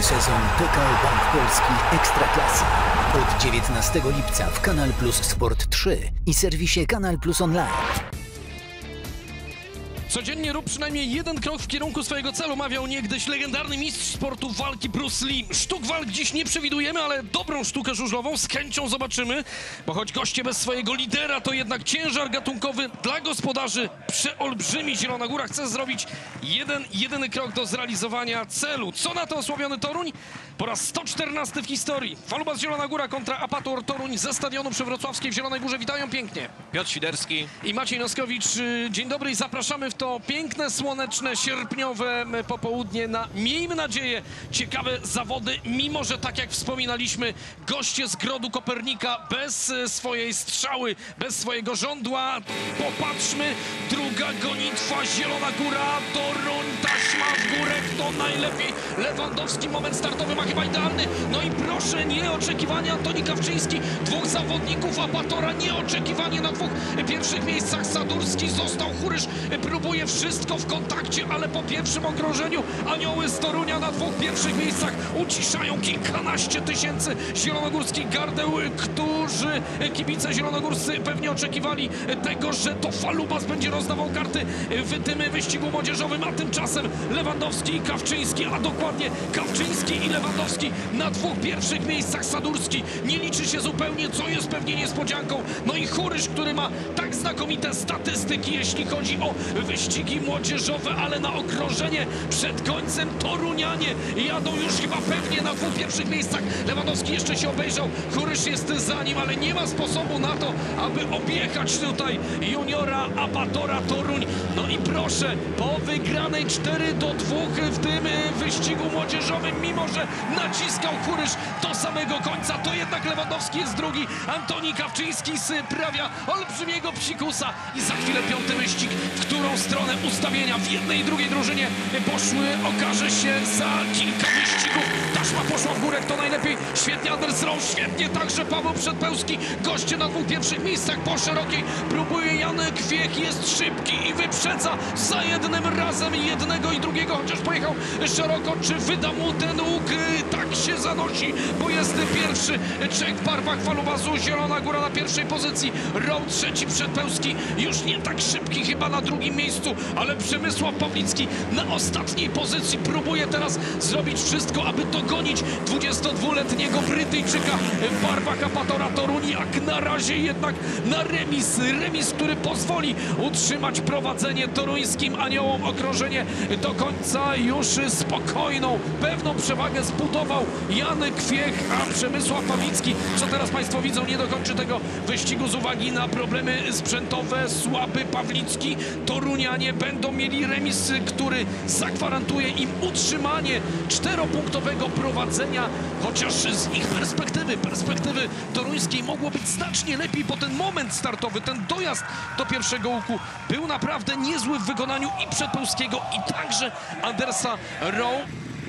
sezon PKO Bank Polski Ekstraklasy. Od 19 lipca w Kanal Plus Sport 3 i serwisie Kanal Plus Online. Codziennie rób przynajmniej jeden krok w kierunku swojego celu, mawiał niegdyś legendarny mistrz sportu walki Bruce Lee. Sztuk walk dziś nie przewidujemy, ale dobrą sztukę żużlową z chęcią zobaczymy, bo choć goście bez swojego lidera, to jednak ciężar gatunkowy dla gospodarzy przeolbrzymi. Zielona Góra chce zrobić jedyny krok do zrealizowania celu. Co na to osławiony Toruń? Po raz 114 w historii. Falubas Zielona Góra kontra Apator Toruń ze stadionu przy Wrocławskiej w Zielonej Górze. Witają pięknie Piotr Świderski i Maciej Noskowicz. Dzień dobry i zapraszamy w to piękne, słoneczne, sierpniowe popołudnie na, miejmy nadzieję, ciekawe zawody, mimo że tak jak wspominaliśmy, goście z Grodu Kopernika bez swojej strzały, bez swojego żądła. Popatrzmy, druga gonitwa, Zielona Góra, Toruń, taśma w górę, kto najlepiej? Lewandowski, moment startowy ma chyba idealny, no i proszę, nieoczekiwanie Antoni Kawczyński, dwóch zawodników Apatora, nieoczekiwanie na dwóch pierwszych miejscach. Sadurski został, Churysz próbuje wszystko w kontakcie, ale po pierwszym okrążeniu Anioły z Torunia na dwóch pierwszych miejscach uciszają kilkanaście tysięcy zielonogórskich gardeł, którzy kibice zielonogórscy pewnie oczekiwali tego, że to Falubas będzie rozdawał karty w tym wyścigu młodzieżowym, a tymczasem Lewandowski i Kawczyński, a dokładnie Kawczyński i Lewandowski na dwóch pierwszych miejscach. Sadurski nie liczy się zupełnie, co jest pewnie niespodzianką. No i Churysz, który ma tak znakomite statystyki, jeśli chodzi o wyścigi młodzieżowe, ale na okrążenie przed końcem Torunianie jadą już chyba pewnie na dwóch pierwszych miejscach. Lewandowski jeszcze się obejrzał, Churysz jest za nim, ale nie ma sposobu na to, aby objechać tutaj juniora Apatora Toruń. No i proszę, po wygranej 4-2 w tym wyścigu młodzieżowym, mimo że naciskał Churysz do samego końca, to jednak Lewandowski jest drugi. Antoni Kawczyński sprawia olbrzymiego psikusa i za chwilę piąty wyścig, w którą stronę ustawienia w jednej i drugiej drużynie poszły, okaże się za kilka wyścigów. Taśma poszła w górę, kto najlepiej? Świetnie Anders Rowe, świetnie także Paweł Przedpełski. Goście na dwóch pierwszych miejscach po szerokiej. Próbuje Janek Kwiech, jest szybki i wyprzedza za jednym razem jednego i drugiego, chociaż pojechał szeroko. Czy wyda mu ten łuk? Tak się zanosi, bo jest pierwszy Czech w barwach Falubasu. Zielona Góra na pierwszej pozycji, Rowe trzeci, Przedpełski już nie tak szybki chyba na drugim miejscu, ale Przemysław Pawlicki na ostatniej pozycji próbuje teraz zrobić wszystko, aby dogonić 22-letniego Brytyjczyka w barwach Apatora Toruń, jak na razie jednak na remis, który pozwoli utrzymać prowadzenie toruńskim Aniołom. Okrążenie do końca już spokojną, pewną przewagę zbudował Janek Kwiech, a Przemysław Pawlicki, co teraz Państwo widzą, nie dokończy tego wyścigu z uwagi na problemy sprzętowe. Słaby Pawlicki, Torunianie będą mieli remis, który zagwarantuje im utrzymanie czteropunktowego prowadzenia, chociaż z ich perspektywy toruńskiej mogło być znacznie lepiej, bo ten moment startowy, ten dojazd do pierwszego łuku był naprawdę niezły w wykonaniu i Przedpełskiego, i także Andersa Rowe.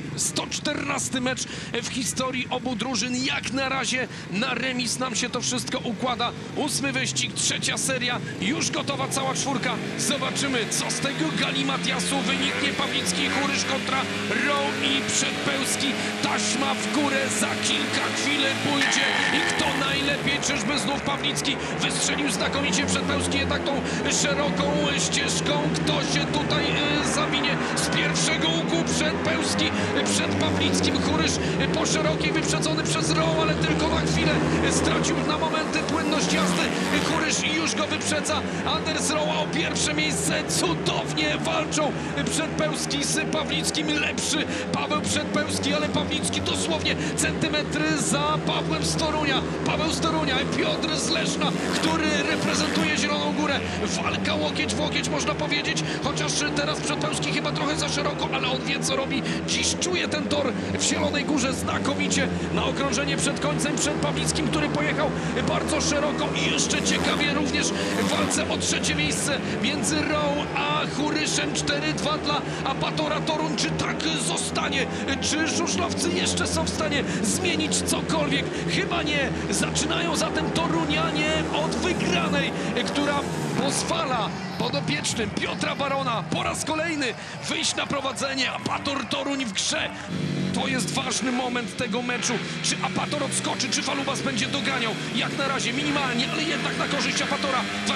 114 mecz w historii obu drużyn. Jak na razie na remis nam się to wszystko układa. 8. wyścig, 3. seria, już gotowa cała czwórka. Zobaczymy, co z tego galimatiasu wyniknie. Pawlicki i Churysz kontra Rowe i Przedpełski. Taśma w górę, za kilka chwil pójdzie i kto najlepiej? Czyżby znów Pawlicki wystrzelił znakomicie? Przedpełski jednak tą szeroką ścieżką. Kto się tutaj zawinie z pierwszego łuku? Przedpełski przed Pawlickim, Churysz po szerokiej, wyprzedzony przez Rowe, ale tylko na chwilę stracił na momenty płynność jazdy. Churysz i już go wyprzedza. Anders Rowe o pierwsze miejsce, cudownie walczą Przedpełski z Pawlickim. Lepszy Paweł Przedpełski, ale Pawlicki dosłownie centymetry za Pawłem z Torunia. Paweł z Torunia, Piotr z Leszna, który reprezentuje Zieloną Górę. Walka łokieć w łokieć, można powiedzieć, chociaż teraz Przedpełski chyba trochę za szeroko, ale on wie, co robi. Dziś czuje ten tor w Zielonej Górze znakomicie. Na okrążenie przed końcem, przed Pawlickim, który pojechał bardzo szeroko, i jeszcze ciekawie również w walce o trzecie miejsce między Rowe a Churyszem. 4-2 dla Apatora Toruń. Czy tak zostanie? Czy żużlowcy jeszcze są w stanie zmienić cokolwiek? Chyba nie. Zaczynają zatem Torunianie od wygranej, która pozwala podopiecznym Piotra Barona po raz kolejny wyjść na prowadzenie. Apator Toruń w grze. To jest ważny moment tego meczu. Czy Apator odskoczy, czy Falubas będzie doganiał? Jak na razie minimalnie, ale jednak na korzyść Apatora. 25-23.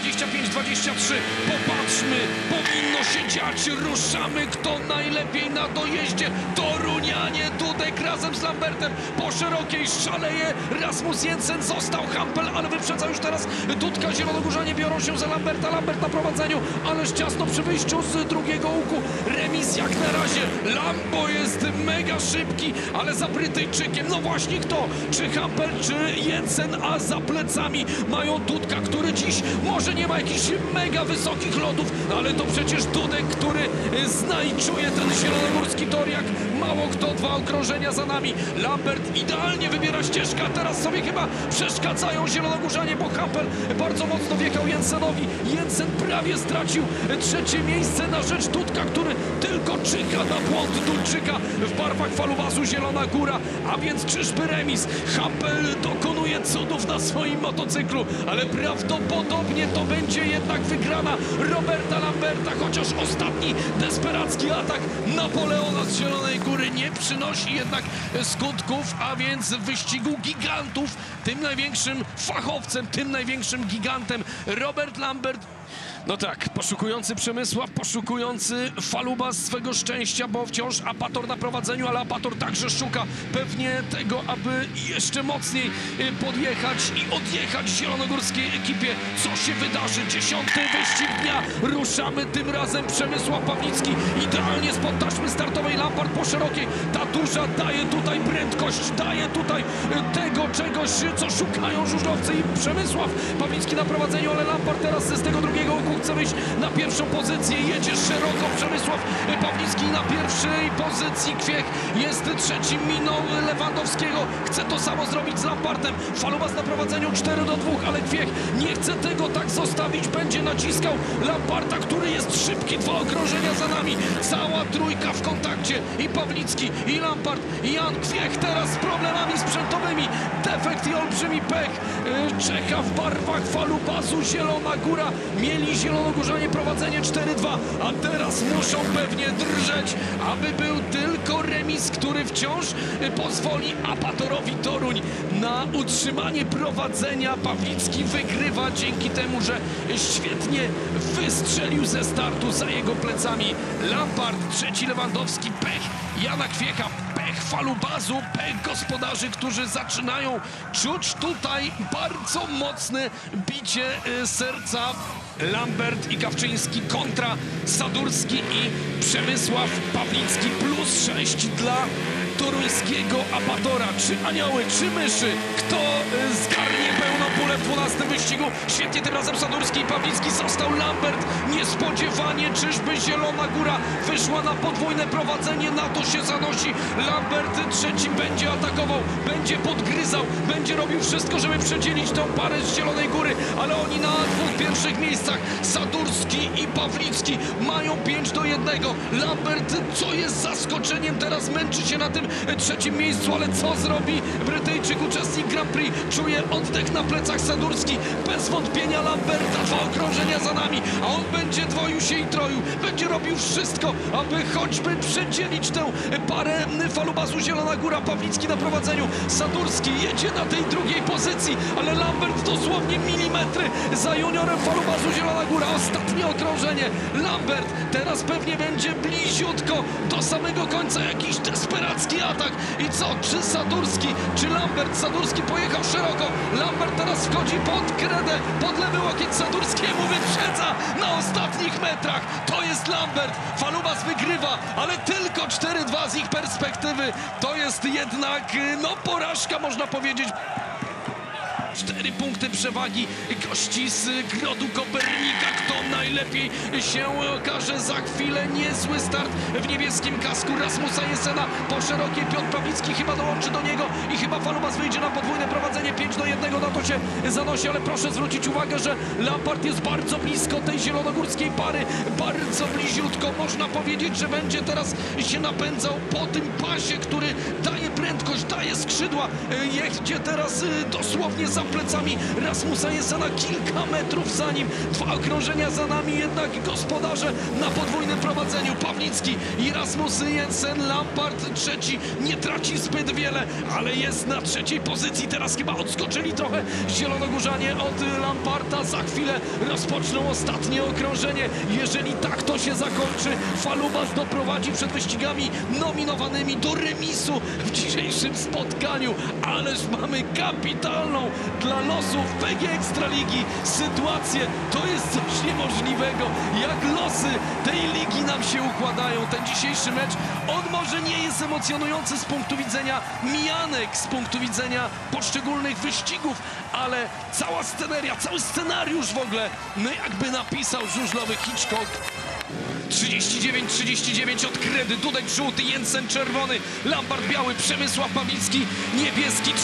Popatrzmy, powinno się dziać. Ruszamy, kto najlepiej na dojeździe. Torunianie, Dudek razem z Lambertem. Po szerokiej szaleje Rasmus Jensen, został Hampel, ale wyprzedza już teraz Dudka. Zielonogórzanie biorą się za Lamberta. Lambert na prowadzeniu, ależ ciasno przy wyjściu z drugiego łuku. Remis jak na razie. Lambo jest mega szybki, ale za Brytyjczykiem. No właśnie kto? Czy Hampel, czy Jensen, a za plecami mają Dudka, który dziś może nie ma jakichś mega wysokich lotów, ale to przecież Dudek, który zna i czuje ten zielonogórski tor jak mało kto. 2 okrążenia za nami. Lambert idealnie wybiera ścieżkę, a teraz sobie chyba przeszkadzają zielonogórzanie, bo Hampel bardzo mocno wjechał Jensenowi. Jensen prawie stracił 3. miejsce na rzecz Dudka, który tylko czyha na błąd Duńczyka w barwach Falubasu Zielona Góra, a więc czyżby remis? Hampel dokonuje cudów na swoim motocyklu, ale prawdopodobnie to będzie jednak wygrana Roberta Lamberta, chociaż ostatni desperacki atak Napoleona z Zielonej Góry nie przynosi jednak skutków, a więc w wyścigu gigantów tym największym fachowcem, tym największym gigantem Robert Lambert. No tak, poszukujący Przemysław, poszukujący Falubas swego szczęścia, bo wciąż Apator na prowadzeniu, ale Apator także szuka pewnie tego, aby jeszcze mocniej podjechać i odjechać zielonogórskiej ekipie. Co się wydarzy? 10. wyścig dnia. Ruszamy tym razem. Przemysław Pawlicki idealnie spod taśmy startowej. Lampard po szerokiej. Ta duża daje tutaj prędkość, daje tutaj tego czegoś, co szukają żużlowcy, i Przemysław Pawlicki na prowadzeniu, ale Lampard teraz z tego drugiego łuku chce wyjść na pierwszą pozycję. Jedzie szeroko Przemysław Pawlicki na pierwszej pozycji. Kwiech jest trzecim, minął Lewandowskiego. Chce to samo zrobić z Lampardem. Falubas na prowadzeniu 4-2, ale Kwiech nie chce tego tak zostawić. Będzie naciskał Lamparda, który jest szybki. 2 okrążenia za nami. Cała trójka w kontakcie. I Pawlicki, i Lampard, i Jan Kwiech teraz z problemami sprzętowymi. Defekt i olbrzymi pech. Czecha w barwach Falubasu Zielona Góra. Mieli zielonogórzanie prowadzenie 4-2, a teraz muszą pewnie drżeć, aby był tylko remis, który wciąż pozwoli Apatorowi Toruń na utrzymanie prowadzenia. Pawlicki wygrywa dzięki temu, że świetnie wystrzelił ze startu za jego plecami Lampard. Trzeci Lewandowski, pech Jana Kwiecha, pech Falubasu, pech gospodarzy, którzy zaczynają czuć tutaj bardzo mocne bicie serca. Lambert i Kawczyński kontra Sadurski i Przemysław Pawlicki. Plus 6 dla toruńskiego Apatora. Czy anioły, czy myszy? Kto zgarnie pełną pulę w 12. wyścigu? Świetnie tym razem Sadurski i Pawlicki. Został Lambert. Niespodziewanie, czyżby Zielona Góra wyszła na podwójne prowadzenie? Na to się zanosi. Lambert trzeci będzie atakował, będzie podgryzał, będzie robił wszystko, żeby przedzielić tę parę z Zielonej Góry, ale oni na 2 pierwszych miejscach. Sadurski i Pawlicki mają 5-1. Lambert, co jest zaskoczeniem, teraz męczy się na tym 3. miejscu, ale co zrobi Brytyjczyk, uczestnik Grand Prix? Czuje oddech na plecach Sadurski. Bez wątpienia Lamberta. 2 okrążenia za nami, a on będzie dwoił się i troił. Będzie robił wszystko, aby choćby przedzielić tę parę Falubasu Zielona Góra. Pawlicki na prowadzeniu. Sadurski jedzie na tej drugiej pozycji, ale Lambert dosłownie milimetry za juniorem Falubasu Zielona Góra. Ostatnie okrążenie. Lambert teraz pewnie będzie bliziutko do samego końca. Jakiś desperacki atak. I co? Czy Sadurski, czy Lambert? Sadurski pojechał szeroko. Lambert teraz wchodzi pod kredę, pod lewy łokieć Sadurskiemu. Wyprzedza na ostatnich metrach. To jest Lambert. Falubas wygrywa, ale tylko 4-2 z ich perspektywy. To jest jednak, no, porażka, można powiedzieć. 4 punkty przewagi gości z Grodu Kopernika. Kto najlepiej się okaże za chwilę? Niezły start w niebieskim kasku Rasmusa Jensena. Po szerokiej Piotr Pawlicki chyba dołączy do niego i chyba Falubas wyjdzie na podwójne prowadzenie. 5-1 na to się zanosi, ale proszę zwrócić uwagę, że Lampard jest bardzo blisko tej zielonogórskiej pary. Bardzo bliziutko. Można powiedzieć, że będzie teraz się napędzał po tym pasie, który daje prędkość, daje skrzydła Gura jedzie teraz dosłownie za plecami Rasmusa Jensena, kilka metrów za nim. 2 okrążenia za nami, jednak gospodarze na podwójnym prowadzeniu. Pawlicki i Rasmus Jensen. Lampard trzeci, nie traci zbyt wiele, ale jest na trzeciej pozycji. Teraz chyba odskoczyli trochę zielonogórzanie od Lamparta. Za chwilę rozpoczną ostatnie okrążenie. Jeżeli tak to się zakończy, Falubas doprowadzi przed wyścigami nominowanymi do remisu w dzisiejszym spotkaniu. Ależ mamy kapitalną dla losów PG Ekstraligi sytuację. To jest coś niemożliwego. Jak losy tej ligi nam się układają. Ten dzisiejszy mecz, on może nie jest emocjonujący z punktu widzenia mijanek, z punktu widzenia poszczególnych wyścigów, ale cała sceneria, cały scenariusz w ogóle, no jakby napisał żużlowy Hitchcock. 39-39 od Kredy, Dudek żółty, Jensen czerwony, Lampard biały, Przemysław Pawlicki niebieski.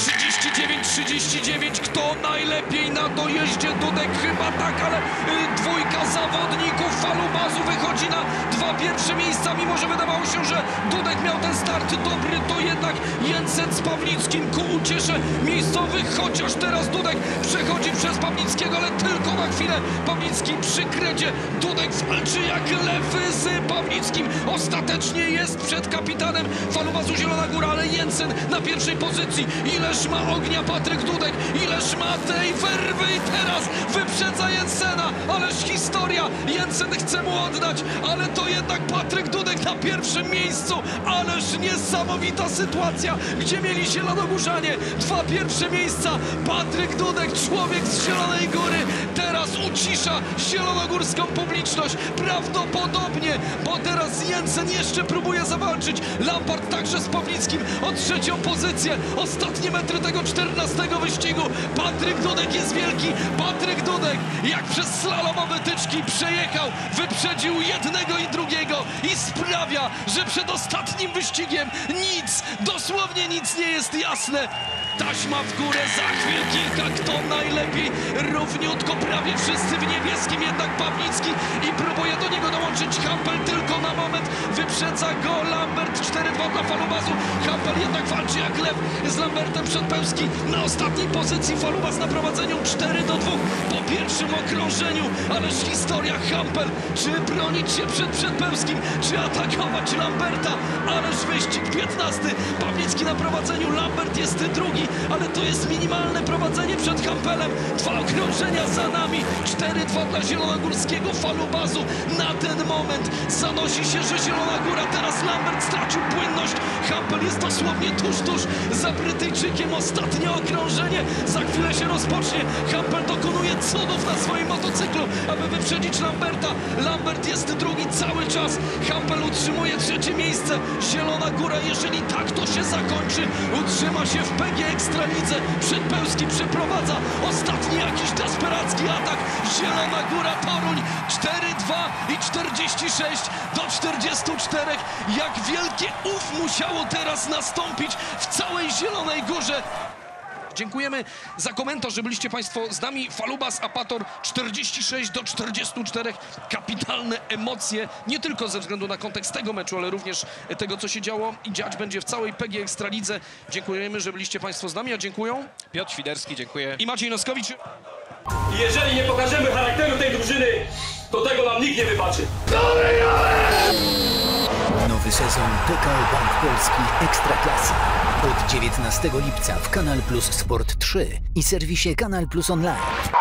39-39, kto najlepiej na dojeździe? Dudek chyba tak, ale dwójka zawodników Falubazu wychodzi na 2 pierwsze miejsca, mimo że wydawało się, że Dudek miał ten start dobry, to jednak Jensen z Pawlickim ku uciesze miejscowych, chociaż teraz Dudek przechodzi przez Pawlickiego, ale tylko na chwilę. Pawlicki przy Kredzie, Dudek walczy jak lew z Pawlickim. Ostatecznie jest przed kapitanem Falubazu Zielona Góra, ale Jensen na pierwszej pozycji. Ileż ma ognia Patryk Dudek, ileż ma tej werwy i teraz wyprzedza Jensena. Ależ historia, Jensen chce mu oddać, ale to jednak Patryk Dudek na pierwszym miejscu. Ależ niesamowita sytuacja, gdzie mieli zielonogórzanie 2 pierwsze miejsca. Patryk Dudek, człowiek z Zielonej Góry, teraz ucisza zielonogórską publiczność. Prawdopodobnie, bo teraz Jensen jeszcze próbuje zawalczyć. Lampard także z Pawlickim o trzecią pozycję. Ostatnie metry tego 14 wyścigu. Patryk Dudek jest wielki. Patryk Dudek jak przez slalomowe tyczki przejechał, wyprzedził jednego i drugiego i sprawia, że przed ostatnim wyścigiem nic, dosłownie nic nie jest jasne. Taśma w górę, za chwil kilka, kto najlepiej, równiutko, prawie wszyscy w niebieskim, jednak Pawlicki i próbuje do niego dołączyć Hampel, tylko na moment wyprzedza go Lambert. 4-2 dla Falubazu. Hampel jednak walczy jak lew z Lambertem. Przedpełski na ostatniej pozycji, Falubaz na prowadzeniu 4-2 po pierwszym okrążeniu, ależ historia. Hampel, czy bronić się przed Przedpełskim, czy atakować Lamberta, ależ wyścig 15, Pawlicki na prowadzeniu, Lambert jest drugi, ale to jest minimalne prowadzenie przed Hampelem. 2 okrążenia za nami, 4-2 dla zielonogórskiego Falubazu. Na ten moment zanosi się, że Zielona Góra, teraz Lambert stracił płynność. Hampel jest dosłownie tuż za Brytyjczykiem. Ostatnie okrążenie za chwilę się rozpocznie. Hampel dokonuje cudów na swoim motocyklu, aby wyprzedzić Lamberta. Lambert jest drugi cały czas. Hampel utrzymuje trzecie miejsce. Zielona Góra, jeżeli tak to się zakończy, utrzyma się w PG Ekstralidze. Przedpełski przeprowadza ostatni jakiś desperacki atak. Zielona Góra, Toruń 4-2 i 46 do 44. Jak wielkie musiało teraz nastąpić w całej Zielonej Górze. Dziękujemy za komentarz, że byliście Państwo z nami. Falubas, Apator 46 do 44. Kapitalne emocje, nie tylko ze względu na kontekst tego meczu, ale również tego, co się działo i dziać będzie w całej PG Ekstralidze. Dziękujemy, że byliście Państwo z nami, a dziękują Piotr Świderski, dziękuję. I Maciej Noskowicz. Jeżeli nie pokażemy charakteru tej drużyny, to tego nam nikt nie wybaczy. Nowy sezon PKO Bank Polski Ekstraklasy. Od 19 lipca w Kanal Plus Sport 3 i serwisie Kanal Plus Online.